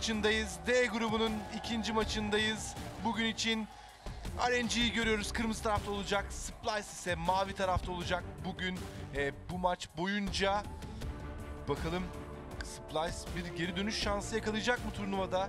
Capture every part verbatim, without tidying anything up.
maçındayız. D grubunun ikinci maçındayız. Bugün için R N G'yi görüyoruz. Kırmızı tarafta olacak. Splice ise mavi tarafta olacak. Bugün e, bu maç boyunca bakalım Splice bir geri dönüş şansı yakalayacak mı turnuvada?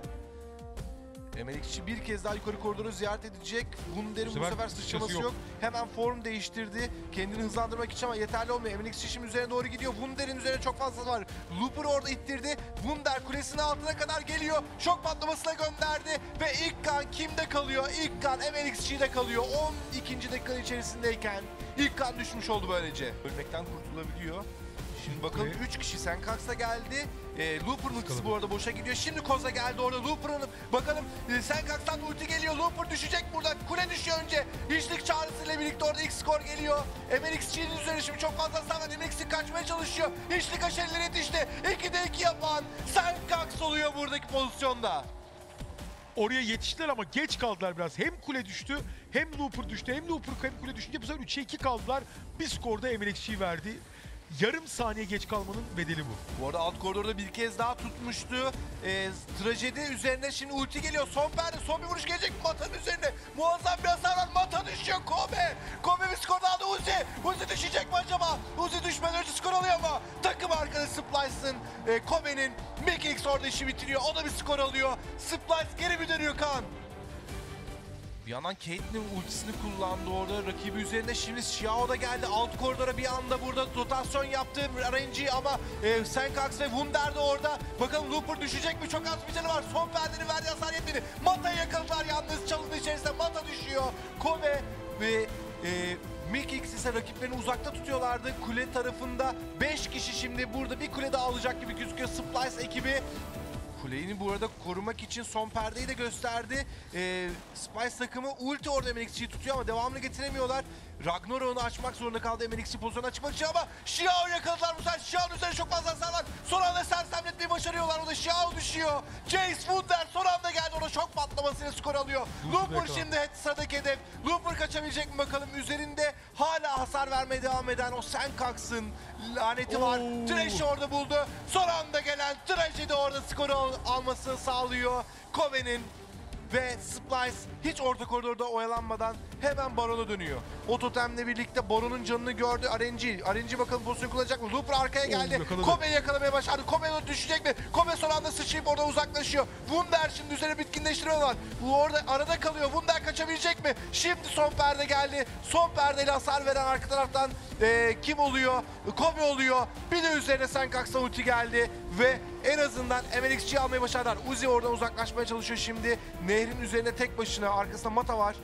M L X'ci bir kez daha yukarı koridoru ziyaret edecek. Wunder'in bu, bu sefer sıçraması yok. yok. Hemen form değiştirdi. Kendini hızlandırmak için ama yeterli olmuyor. M L X'ci şimdi üzerine doğru gidiyor. Wunder'in üzerine çok fazla var. Looper orada ittirdi. Wunder kulesinin altına kadar geliyor. Şok patlamasına gönderdi. Ve ilk kan kimde kalıyor? İlk kan M L X'ci'de kalıyor. on ikinci dakikanın içerisindeyken ilk kan düşmüş oldu böylece. Ölmekten kurtulabiliyor. Şimdi bakalım üç kişi Senkax'a geldi. E, Looper'ın ultisi bu arada boşa gidiyor. Şimdi Koza geldi orada. Looper'ın bakalım e, Senkax'tan ulti geliyor. Looper düşecek burada. Kule düşüyor önce. Hiçlik çağrısıyla birlikte orada ilk skor geliyor. M L X'cinin üzerine şimdi çok fazla zaman. M L X'ci kaçmaya çalışıyor. Hiçlik aşerileri yetişti. ikide iki yapan Senkax oluyor buradaki pozisyonda. Oraya yetiştiler ama geç kaldılar biraz. Hem kule düştü, hem Looper düştü. Hem Looper hem kule düşünce bu sefer üçe iki kaldılar. Bir skorda M L X'ciyi verdi. Yarım saniye geç kalmanın bedeli bu. Bu arada alt koridorda bir kez daha tutmuştu. Ee, trajedi üzerine şimdi ulti geliyor. Son perde, son bir vuruş gelecek Mata'nın üzerine. Muazzam bir hasar var. Mata düşüyor. Kobe. Kobe bir skor aldı. Uzi. Uzi düşecek mi acaba? Uzi düşmeden önce skor alıyor ama takım arkadaşı Splice'ın, e, Kobe'nin Mikix orada işi bitiriyor. O da bir skor alıyor. Splice geri mi dönüyor Kaan? Bir yandan Caitlyn ultisini kullandı orada rakibi üzerinde. Şimdi Xiao da geldi alt koridora, bir anda burada rotasyon yaptı R N G ama e, Senkax ve Wunder de orada. Bakalım Looper düşecek mi? Çok az bir canı var. Son perdenin verdiği hasar yetmedi. Mata'yı yakaladılar yalnız, çalının içerisinde Mata düşüyor. Kobe ve e, Mikix ise rakiplerini uzakta tutuyorlardı. Kule tarafında beş kişi şimdi burada bir kule daha alacak gibi gözüküyor Splice ekibi. Kuleyi bu arada korumak için son perdeyi de gösterdi. Ee, Spice takımı ulti orada M L X'ciyi tutuyor ama devamını getiremiyorlar. Ragnarok'u açmak zorunda kaldı M L X'ci pozisyonu açmak için ama Xiao yakaladılar bu sefer. Xiao'nun üzerine çok fazla hasar var. Son anda sersemletmeyi başarıyorlar. O da Xiao düşüyor. Jace Wunder son anda geldi. Orada şok patlamasıyla skor alıyor. Looper şimdi sıradaki hedef. Looper kaçabilecek mi bakalım. Üzerinde hala hasar vermeye devam eden o Senkax'ın laneti var. Thresh'i orada buldu. Son anda gelen Thresh'i de orada skoru al almasını sağlıyor. Kobe'nin ve Splice hiç orta koridorda oyalanmadan hemen Baron'a dönüyor. O totemle birlikte Baron'un canını gördü R N G. R N G bakalım pozisyon kullanacak mı? Looper arkaya geldi. Kobe'yi yakalamaya başardı. Kobe düşecek mi? Kobe son anda sıçrayıp orada uzaklaşıyor. Wunder şimdi üzerine bitkinleştiriyorlar. Bu orada arada kalıyor. Wunder kaçabilecek mi? Şimdi son perde geldi. Son perdeyle hasar veren arka taraftan e, kim oluyor? Kobe oluyor. Bir de üzerine Senkax'a ulti geldi ve en azından M L X'ciyi almayı başardılar. Uzi oradan uzaklaşmaya çalışıyor şimdi. Nehrin üzerine tek başına, arkasında Mata var.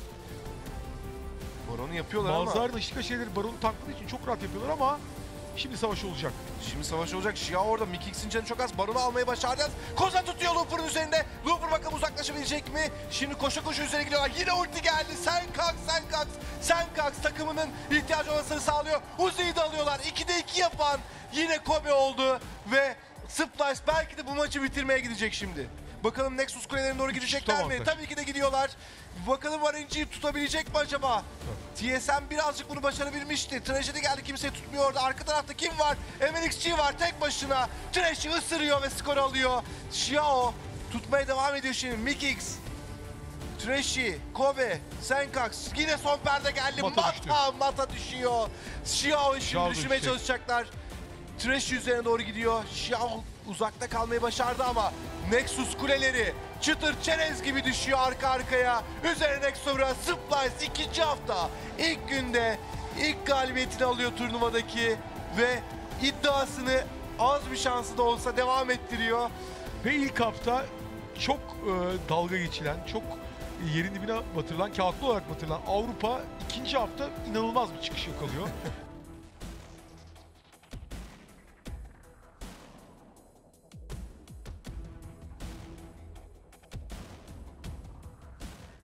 Baron'u yapıyorlar ama... Malzar dakika şeyleri Baron'u tankladığı için çok rahat yapıyorlar ama şimdi savaş olacak. Şimdi savaş olacak. Xiao orada. Mikix'in canı çok az. Baron'u almayı başaracağız. Koza tutuyor Looper'ın üzerinde. Looper bakalım uzaklaşabilecek mi? Şimdi koşa koşa üzerine gidiyorlar. Yine ulti geldi. Senkax, Senkax. Senkax takımının ihtiyacı olmasını sağlıyor. Uzi'yi de alıyorlar. ikide iki yapan yine Kobe oldu ve Splice belki de bu maçı bitirmeye gidecek şimdi. Bakalım Nexus kulelerine doğru gidecekler mi? Tabii ki de gidiyorlar. Bakalım R N G'yi tutabilecek mi acaba? T S M birazcık bunu başarabilmişti. Trajedi geldi, kimseyi tutmuyor orada. Arka tarafta kim var? M L X'ci var tek başına. Thresh'i ısırıyor ve skor alıyor. Xiao tutmaya devam ediyor şimdi. Mikix, Thresh'i, Kobe, Senkax. Yine son perde geldi. Mata, Mata, Mata düşüyor. Xiao'yu şimdi düşürmeye çalışacaklar. Thresh üzerine doğru gidiyor. Xiao uzakta kalmayı başardı ama Nexus kuleleri çıtır çerez gibi düşüyor arka arkaya. Üzerine Nexus'a vuran Splice ikinci hafta ilk günde ilk galibiyetini alıyor turnuvadaki ve iddiasını az bir şansı da olsa devam ettiriyor. Ve ilk hafta çok e, dalga geçilen, çok yerin dibine batırılan, ki haklı olarak batırılan Avrupa ikinci hafta inanılmaz bir çıkış yakalıyor.